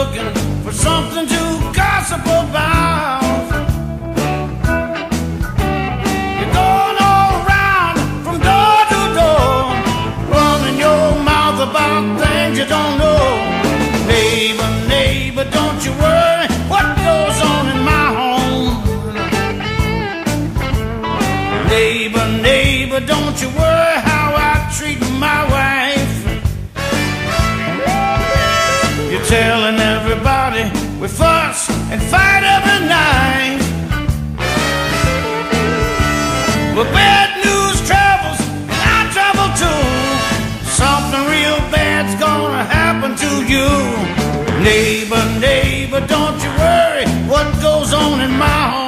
looking for something to gossip about. You're going all around from door to door, running your mouth about things you don't know. Neighbor, neighbor, don't you worry what goes on in my home. Neighbor, neighbor, don't you worry how I treat my wife. You're telling everybody we fuss and fight every night. But bad news travels and I travel too. Something real bad's gonna happen to you. Neighbor, neighbor, don't you worry what goes on in my home.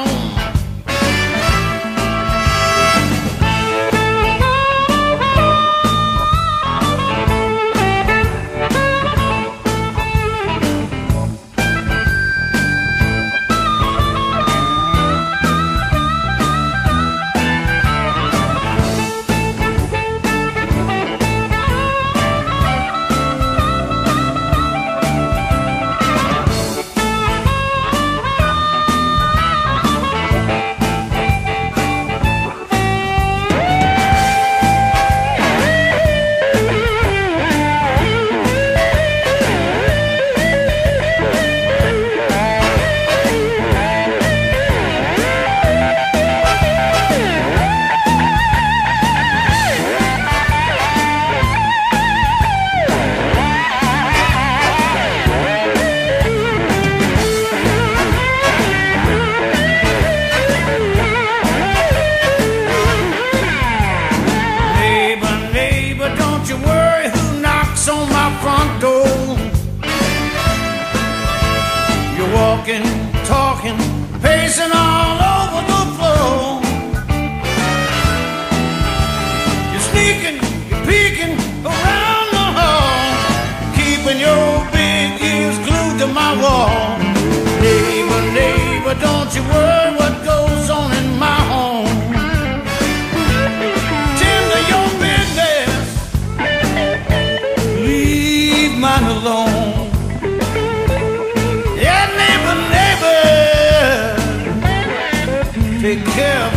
Talking, pacing all over the floor. You're sneaking, you're peeking around the hall, keeping your big ears glued to my wall. Neighbor, neighbor, don't you worry what goes on in my home. Tend to your business, leave mine alone. Take care of